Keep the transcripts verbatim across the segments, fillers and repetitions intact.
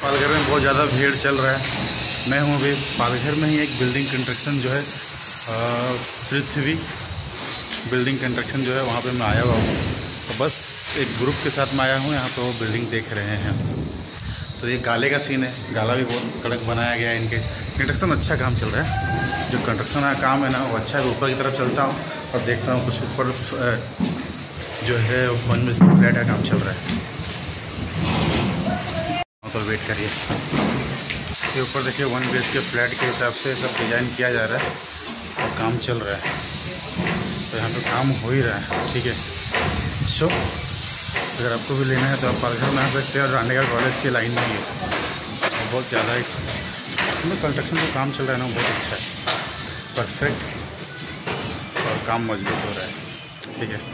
पालघर में बहुत ज़्यादा भीड़ चल रहा है। मैं हूँ अभी पालघर में ही एक बिल्डिंग कंस्ट्रक्शन जो है पृथ्वी बिल्डिंग कंस्ट्रक्शन जो है वहाँ पे मैं आया हुआ हूँ। तो बस एक ग्रुप के साथ में आया हूँ, यहाँ पे वो बिल्डिंग देख रहे हैं। तो ये गाले का सीन है, गाला भी बहुत कड़क बनाया गया है। इनके कंस्ट्रक्शन अच्छा काम चल रहा है। जो कंस्ट्रक्शन का काम है ना वो अच्छा है। ऊपर की तरफ चलता हूँ और देखता हूँ कुछ ऊपर जो है वन बी फ्लैट का काम चल रहा है। तो वेट करिए, ये ऊपर देखिए वन बी के फ्लैट के हिसाब से सब डिज़ाइन किया जा रहा है और काम चल रहा है। तो यहाँ पे काम हो ही रहा है, ठीक है। सो अगर आपको भी लेना है तो आप पालघर में आ सकते हैं और रानीगढ़ कॉलेज के लाइन में ही है। बहुत ज़्यादा ही कंस्ट्रक्शन जो काम चल रहा है ना बहुत अच्छा है, परफेक्ट, और काम मजबूत हो रहा है, ठीक है।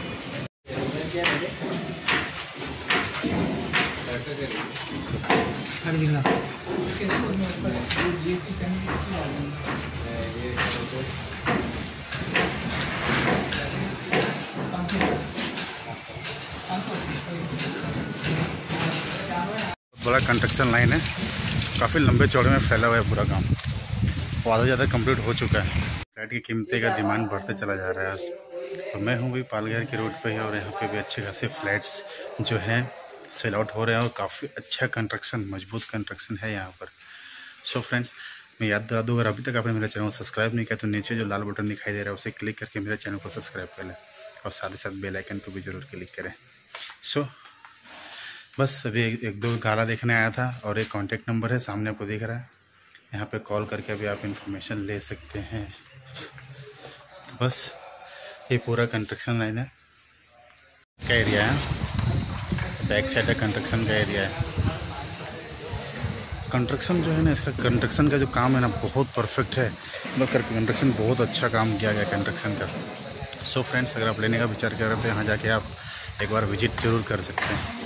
बड़ा कंस्ट्रक्शन लाइन है, काफ़ी लंबे चौड़े में फैला हुआ है पूरा काम। वो आधा ज़्यादा कंप्लीट हो चुका है। फ्लैट की कीमतें का डिमांड बढ़ते चला जा रहा है। तो मैं हूँ भी पालघर के रोड पे ही, और यहाँ पे भी अच्छे खासे फ्लैट्स जो हैं सेल आउट हो रहे हैं और काफ़ी अच्छा कंस्ट्रक्शन, मजबूत कंस्ट्रक्शन है यहाँ पर। सो फ्रेंड्स, मैं याद दिला दूँ, अगर अभी तक आपने मेरा चैनल को सब्सक्राइब नहीं किया तो नीचे जो लाल बटन दिखाई दे रहा है उसे क्लिक करके मेरे चैनल को सब्सक्राइब कर लें, और साथ ही साथ बेल आइकन को भी जरूर क्लिक करें। सो बस अभी एक, एक दो गाला देखने आया था, और एक कॉन्टैक्ट नंबर है सामने आपको दिख रहा है, यहाँ पे कॉल करके अभी आप इन्फॉर्मेशन ले सकते हैं। तो बस ये पूरा कंस्ट्रक्शन लाइन है का एरिया है, बैक साइड का कंस्ट्रक्शन का एरिया है। कंस्ट्रक्शन जो है ना, इसका कंस्ट्रक्शन का जो काम है ना बहुत परफेक्ट है। मतलब कंस्ट्रक्शन बहुत अच्छा काम किया गया कंस्ट्रक्शन का। सो फ्रेंड्स, अगर आप लेने का विचार कर रहे थे, यहाँ जाके आप एक बार विजिट जरूर कर सकते हैं।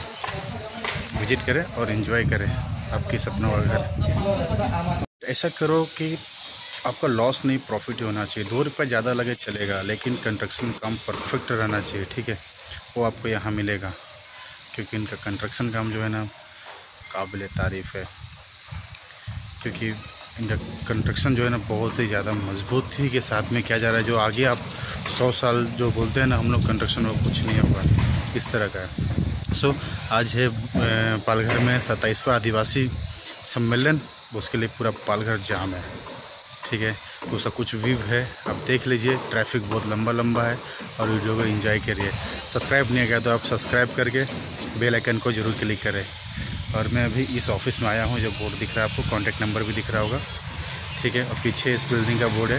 विजिट करें और एंजॉय करें आपके सपनों का घर। ऐसा करो कि आपका लॉस नहीं, प्रॉफिट ही होना चाहिए। दो रुपये ज़्यादा लगे चलेगा, लेकिन कंस्ट्रक्शन काम परफेक्ट रहना चाहिए, ठीक है। वो आपको यहाँ मिलेगा, क्योंकि इनका कंस्ट्रक्शन काम जो है ना काबिल तारीफ़ है। क्योंकि इनका कंस्ट्रक्शन जो है ना बहुत ही ज़्यादा मजबूती के साथ में किया जा रहा है। जो आगे आप सौ साल जो बोलते हैं ना हम लोग कंस्ट्रक्शन में, कुछ नहीं होगा, इस तरह का है। सो so, आज है पालघर में सत्ताईसवां आदिवासी सम्मेलन, उसके लिए पूरा पालघर जाम है, ठीक है। तो उसका कुछ व्यू है, आप देख लीजिए। ट्रैफिक बहुत लंबा लंबा है, और वीडियो को एंजॉय करिए। सब्सक्राइब नहीं किया तो आप सब्सक्राइब करके बेल आइकन को जरूर क्लिक करें। और मैं अभी इस ऑफिस में आया हूँ, जो बोर्ड दिख रहा है आपको, कॉन्टैक्ट नंबर भी दिख रहा होगा, ठीक है। और पीछे इस बिल्डिंग का बोर्ड है,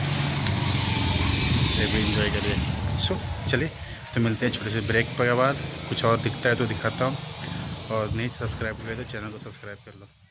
ये भी एंजॉय करिए। सो so, चलिए तो मिलते हैं छोटे से ब्रेक के बाद। कुछ और दिखता है तो दिखाता हूँ, और नहीं सब्सक्राइब करें तो चैनल को सब्सक्राइब कर लो।